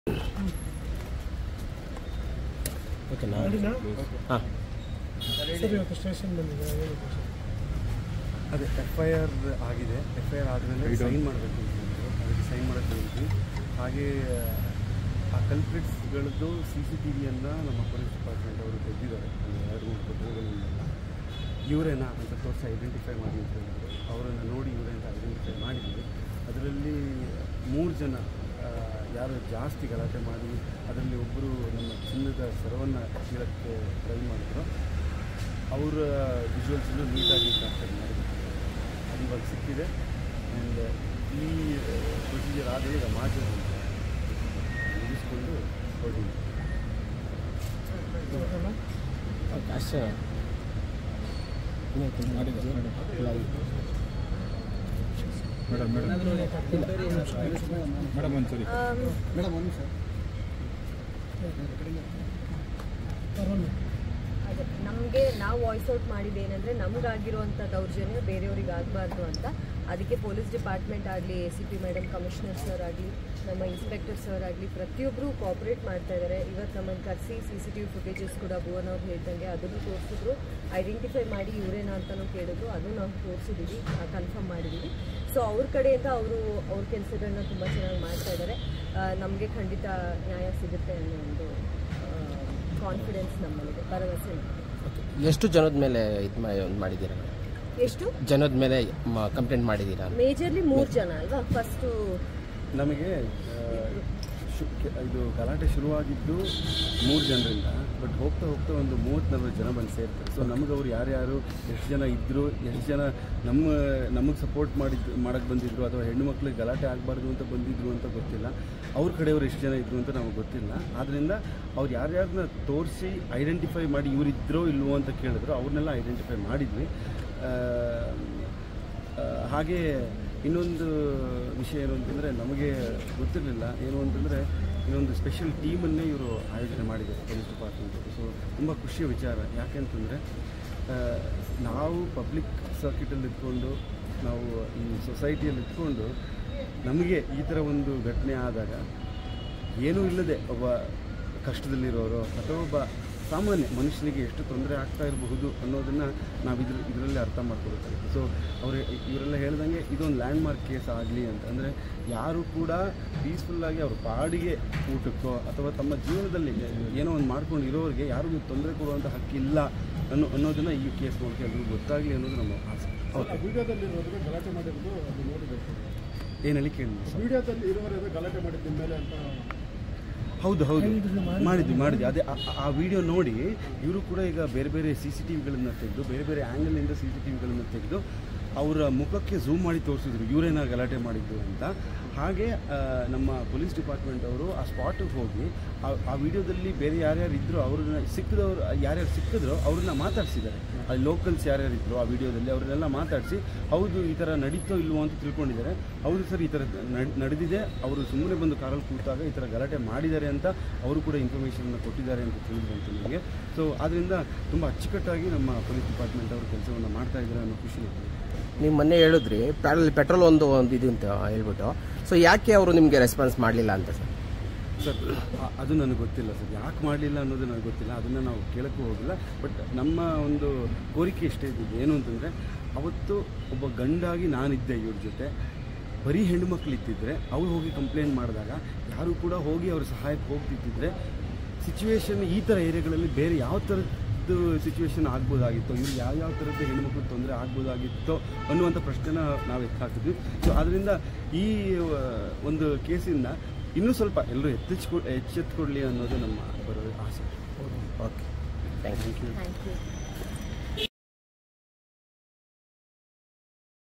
ಓಕೆನಾ? ಹಾಂ ಸರಿ, ಇವತ್ತು ಸ್ಟೇಷನ್ ಬಂದಿದೆ. ಅದೇ FIR ಆಗಿದೆ. FIR ಆದಮೇಲೆ ಸೈನ್ ಮಾಡಬೇಕು ಅಂತಂದರು. ಅದಕ್ಕೆ ಸೈನ್ ಮಾಡೋಕ್ಕೆ ಹೇಳ್ತೀವಿ. ಹಾಗೆ ಆ ಕಲ್ಪ್ರಿಟ್ಸ್ಗಳದ್ದು CCTVಯನ್ನು ನಮ್ಮ ಪೊಲೀಸ್ ಡಿಪಾರ್ಟ್ಮೆಂಟ್ ಅವರು ತೆಗೆದಿದ್ದಾರೆ. 2-3 ಕೊಠಡಿಗಳಿಂದೆಲ್ಲ ಇವರೇನಾ ಅಂತ ತೋರಿಸಿ ಐಡೆಂಟಿಫೈ ಮಾಡಿ ಅಂತ ಹೇಳಿದ್ರು. ಅವರನ್ನು ನೋಡಿ ಇವರೇ ಅಂತ ಐಡೆಂಟಿಫೈ ಮಾಡಿದ್ವಿ. ಅದರಲ್ಲಿ 3 ಜನ ಯಾರು ಜಾಸ್ತಿ ಗಲಾಟೆ ಮಾಡಿ ಅದರಲ್ಲಿ ಒಬ್ಬರು ನಮ್ಮ ಚಿನ್ನದ ಸರವನ್ನು ಕೀಳಕ್ಕೆ ಟ್ರೈ ಮಾಡಿದ್ರು. ಅವರ ವಿಜುವಲ್ಸನ್ನು ನೀಟಾಗಿ ಕ್ಯಾಪ್ಚರ್ ಮಾಡಿದ್ರು. ಅದು ಇವಾಗ ಸಿಕ್ಕಿದೆ. ಆ್ಯಂಡ್ ಈ ಪ್ರೊಸೀಜರ್ ಆದರೆ ಈಗ ಮಾಜರ್ ಮುಗಿಸ್ಕೊಂಡು ಹೊರಟಿದ್ವಿ. ಅಷ್ಟೇ ಮೇಡಮ್ ಒಂದ್ಸರಿ ಅದೇ ನಮಗೆ ನಾವು ವಾಯ್ಸ್ ಔಟ್ ಮಾಡಿದ್ದೇನೆಂದರೆ ನಮಗಾಗಿರುವಂಥ ದೌರ್ಜನ್ಯ ಬೇರೆಯವ್ರಿಗೆ ಆಗಬಾರ್ದು ಅಂತ. ಅದಕ್ಕೆ ಪೊಲೀಸ್ ಡಿಪಾರ್ಟ್ಮೆಂಟ್ ಆಗಲಿ, ACP ಮೇಡಮ್, ಕಮಿಷನರ್ ಸರ್ ಆಗಲಿ, ನಮ್ಮ ಇನ್ಸ್ಪೆಕ್ಟರ್ ಸರ್ ಆಗಲಿ ಪ್ರತಿಯೊಬ್ಬರು ಕೋಆಪ್ರೇಟ್ ಮಾಡ್ತಾ ಇದ್ದಾರೆ. ಇವತ್ತು ನಮ್ಮನ್ನು ಕರೆಸಿ CCTV ಫುಟೇಜಸ್ ಕೂಡ ಭುವನ್ ಅವ್ರು ಹೇಳ್ದಂಗೆ ಅದನ್ನು ತೋರಿಸಿದ್ರು. ಐಡೆಂಟಿಫೈ ಮಾಡಿ ಇವರೇನಾ ಅಂತಲೂ ಕೇಳಿದ್ರು. ಅದು ನಾವು ತೋರಿಸಿದ್ದೀವಿ, ಕನ್ಫರ್ಮ್ ಮಾಡಿದ್ದೀವಿ. ಸೊ ಅವ್ರ ಕಡೆಯಿಂದ ಅವ್ರ ಕೆಲಸಗಳನ್ನ ತುಂಬ ಚೆನ್ನಾಗಿ ಮಾಡ್ತಾ ಇದ್ದಾರೆ. ನಮಗೆ ಖಂಡಿತ ನ್ಯಾಯ ಸಿಗುತ್ತೆ ಅನ್ನೋ ಒಂದು ಕಾನ್ಫಿಡೆನ್ಸ್ ನಮ್ಮಲ್ಲಿದೆ, ಭರವಸೆ. ಎಷ್ಟು ಜನದ ಮೇಲೆ ಇದು ಮಾಡಿದ್ದೀರಾ? ಎಷ್ಟು ಜನದ ಮೇಲೆ ಕಂಪ್ಲೇಂಟ್ ಮಾಡಿದ್ದೀರಾ? ಮೇಜರ್ಲಿ 3 ಜನ ಅಲ್ವಾ? ಫಸ್ಟು ನಮಗೆ ಇದು ಗಲಾಟೆ ಶುರುವಾಗಿದ್ದು 3 ಜನರಿಂದ. ಬಟ್ ಹೋಗ್ತಾ ಹೋಗ್ತಾ ಒಂದು 30-40 ಜನ ಬಂದು ಸೇರ್ತಾರೆ. ಸೊ ನಮಗೆ ಅವ್ರು ಯಾರ್ಯಾರು ಎಷ್ಟು ಜನ ಇದ್ದರು, ಎಷ್ಟು ಜನ ನಮಗೆ ಸಪೋರ್ಟ್ ಮಾಡೋಕ್ಕೆ ಬಂದಿದ್ರು, ಅಥವಾ ಹೆಣ್ಣು ಮಕ್ಳಿಗೆ ಗಲಾಟೆ ಆಗಬಾರ್ದು ಅಂತ ಬಂದಿದ್ರು ಅಂತ ಗೊತ್ತಿಲ್ಲ. ಅವ್ರ ಕಡೆಯವ್ರು ಎಷ್ಟು ಜನ ಇದ್ರು ಅಂತ ನಮಗೆ ಗೊತ್ತಿಲ್ಲ. ಆದ್ದರಿಂದ ಅವ್ರು ಯಾರ್ಯಾರನ್ನ ತೋರಿಸಿ ಐಡೆಂಟಿಫೈ ಮಾಡಿ ಇವರಿದ್ರೋ ಇಲ್ವೋ ಅಂತ ಕೇಳಿದ್ರು. ಅವ್ರನ್ನೆಲ್ಲ ಐಡೆಂಟಿಫೈ ಮಾಡಿದ್ವಿ. ಹಾಗೆ ಇನ್ನೊಂದು ವಿಷಯ ಏನು ಅಂತಂದರೆ ನಮಗೆ ಗೊತ್ತಿರಲಿಲ್ಲ. ಏನು ಅಂತಂದರೆ ಇನ್ನೊಂದು ಸ್ಪೆಷಲ್ ಟೀಮನ್ನೇ ಇವರು ಆಯೋಜನೆ ಮಾಡಿದ್ದಾರೆ ಪೊಲೀಸ್ ಡಿಪಾರ್ಟ್ಮೆಂಟು. ಸೊ ತುಂಬ ಖುಷಿಯ ವಿಚಾರ. ಯಾಕೆಂತಂದರೆ ನಾವು ಪಬ್ಲಿಕ್ ಸರ್ಕಿಟಲ್ಲಿ ಇದ್ಕೊಂಡು, ನಾವು ಈ ಸೊಸೈಟಿಯಲ್ಲಿ ಇದ್ಕೊಂಡು ನಮಗೆ ಈ ಥರ ಒಂದು ಘಟನೆ ಆದಾಗ ಏನೂ ಇಲ್ಲದೆ ಒಬ್ಬ ಕಷ್ಟದಲ್ಲಿರೋರು ಅಥವಾ ಒಬ್ಬ ಸಾಮಾನ್ಯ ಮನುಷ್ಯನಿಗೆ ಎಷ್ಟು ತೊಂದರೆ ಆಗ್ತಾ ಇರಬಹುದು ಅನ್ನೋದನ್ನು ನಾವು ಇದರಲ್ಲಿ ಅರ್ಥ ಮಾಡ್ಕೊಳ್ಬೇಕಾಗುತ್ತೆ. ಸೊ ಇವರೆಲ್ಲ ಹೇಳ್ದಂಗೆ ಇದೊಂದು ಲ್ಯಾಂಡ್ಮಾರ್ಕ್ ಕೇಸ್ ಆಗಲಿ ಅಂತ ಅಂದರೆ ಯಾರು ಕೂಡ ಪೀಸ್ಫುಲ್ಲಾಗಿ ಅವ್ರ ಪಾಡಿಗೆ ಊಟಕ್ಕೋ ಅಥವಾ ತಮ್ಮ ಜೀವನದಲ್ಲಿ ಏನೋ ಒಂದು ಮಾಡ್ಕೊಂಡು ಇರೋರಿಗೆ ಯಾರಿಗೂ ತೊಂದರೆ ಕೊಡುವಂಥ ಹಕ್ಕಿಲ್ಲ ಅನ್ನೋದನ್ನು ಈ ಕೇಸ್ ಮೂಲಕ ಎಲ್ಲರಿಗೂ ಗೊತ್ತಾಗಲಿ ಅನ್ನೋದು ನಮ್ಮ ಆಸೆ. ವಿಡಿಯೋದಲ್ಲಿ ಗಲಾಟೆ ಮಾಡಿರೋದು ಅದು ನೋಡಬೇಕು. ಏನು ಹೇಳಿ ಕೇಳಿ. ವಿಡಿಯೋದಲ್ಲಿ ಇರುವವರೆಗೂ ಗಲಾಟೆ ಮಾಡಿದ್ದ ಮೇಲೆ ಅಂತ. ಹೌದು ಮಾಡಿದ್ವಿ. ಅದೇ ಆ ವಿಡಿಯೋ ನೋಡಿ ಇವರು ಕೂಡ ಈಗ ಬೇರೆ ಬೇರೆ CCTVಗಳನ್ನು ತೆಗೆದು, ಬೇರೆ ಬೇರೆ ಆ್ಯಂಗಲಿಂದ CCTVಗಳನ್ನು ತೆಗೆದು ಅವರ ಮುಖಕ್ಕೆ ಝೂಮ್ ಮಾಡಿ ತೋರಿಸಿದ್ರು ಇವರೇನ ಗಲಾಟೆ ಮಾಡಿದ್ದು ಅಂತ. ಹಾಗೆ ನಮ್ಮ ಪೊಲೀಸ್ ಡಿಪಾರ್ಟ್ಮೆಂಟ್ ಅವರು ಆ ಸ್ಪಾಟಿಗೆ ಹೋಗಿ ಆ ವಿಡಿಯೋದಲ್ಲಿ ಬೇರೆ ಯಾರ್ಯಾರು ಇದ್ದರೂ ಅವ್ರನ್ನ ಯಾರ್ಯಾರು ಸಿಕ್ಕಿದ್ರೋ ಅವ್ರನ್ನ ಮಾತಾಡಿಸಿದ್ದಾರೆ. ಅಲ್ಲಿ ಲೋಕಲ್ಸ್ ಯಾರ್ಯಾರು ಇದ್ದರು ಆ ವಿಡಿಯೋದಲ್ಲಿ ಅವ್ರನ್ನೆಲ್ಲ ಮಾತಾಡಿಸಿ ಹೌದು ಈ ಥರ ನಡೀತೋ ಇಲ್ವೋ ಅಂತ ತಿಳ್ಕೊಂಡಿದ್ದಾರೆ. ಹೌದು ಸರ್, ಈ ಥರ ನಡೆದಿದೆ, ಅವರು ಸುಮ್ಮನೆ ಬಂದು ಕಾರಲ್ಲಿ ಕೂತಾಗ ಈ ಥರ ಗಲಾಟೆ ಮಾಡಿದ್ದಾರೆ ಅಂತ ಅವರು ಕೂಡ ಇನ್ಫಾರ್ಮೇಷನ್ನ ಕೊಟ್ಟಿದ್ದಾರೆ ಅಂತ ತಿಳಿದಂತೆ ನಮಗೆ. ಸೊ ಆದ್ದರಿಂದ ತುಂಬ ಅಚ್ಚುಕಟ್ಟಾಗಿ ನಮ್ಮ ಪೊಲೀಸ್ ಡಿಪಾರ್ಟ್ಮೆಂಟ್ ಅವರು ಕೆಲಸವನ್ನು ಮಾಡ್ತಾ ಇದ್ದಾರೆ ಅನ್ನೋ ಖುಷಿ ಇದೆ. ನೀವು ಮೊನ್ನೆ ಹೇಳಿದ್ರಿ ಪೆಟ್ರೋಲ್ ಒಂದು ಇದು ಅಂತ ಹೇಳ್ಬಿಟ್ಟು. ಸೊ ಯಾಕೆ ಅವರು ನಿಮಗೆ ರೆಸ್ಪಾನ್ಸ್ ಮಾಡಲಿಲ್ಲ ಅಂತ ಸರ್? ಅದು ನನಗೆ ಗೊತ್ತಿಲ್ಲ ಸರ್, ಯಾಕೆ ಮಾಡಲಿಲ್ಲ ಅನ್ನೋದು ನನಗೆ ಗೊತ್ತಿಲ್ಲ. ಅದನ್ನು ನಾವು ಕೇಳೋಕ್ಕೂ ಹೋಗಿಲ್ಲ. ಬಟ್ ನಮ್ಮ ಒಂದು ಕೋರಿಕೆ ಇಷ್ಟೇ ಇದ್ದಿದ್ದು ಏನು ಅಂತಂದರೆ, ಅವತ್ತು ಒಬ್ಬ ಗಂಡಾಗಿ ನಾನಿದ್ದೆ ಇವ್ರ ಜೊತೆ, ಬರೀ ಹೆಣ್ಣು ಮಕ್ಕಳು ಇದ್ದಿದ್ರೆ ಅವ್ರು ಹೋಗಿ ಕಂಪ್ಲೇಂಟ್ ಮಾಡಿದಾಗ ಯಾರು ಕೂಡ ಹೋಗಿ ಅವ್ರ ಸಹಾಯಕ್ಕೆ ಹೋಗ್ತಿದ್ದಿದ್ರೆ ಸಿಚುವೇಶನ್ ಈ ಥರ ಏರಿಯಾಗಳಲ್ಲಿ ಬೇರೆ ಯಾವ ಥರದ್ದು ಸಿಚುವೇಶನ್ ಆಗ್ಬೋದಾಗಿತ್ತೋ, ಇವ್ರು ಯಾವ ಥರದ್ದು ಹೆಣ್ಮಕ್ಳು ತೊಂದರೆ ಆಗ್ಬೋದಾಗಿತ್ತೋ ಅನ್ನುವಂಥ ಪ್ರಶ್ನೆನ ನಾವು ಎತ್ತಾಕ್ತಿದ್ವಿ. ಸೊ ಆದ್ದರಿಂದ ಈ ಒಂದು ಕೇಸಿಂದ ಇನ್ನೂ ಸ್ವಲ್ಪ ಎಲ್ಲರೂ ಎಚ್ಚೆತ್ತುಕೊಡ್ಲಿ ಅನ್ನೋದು ನಮ್ಮ ಬರೋ ಆಸೆ. Okay, thank you.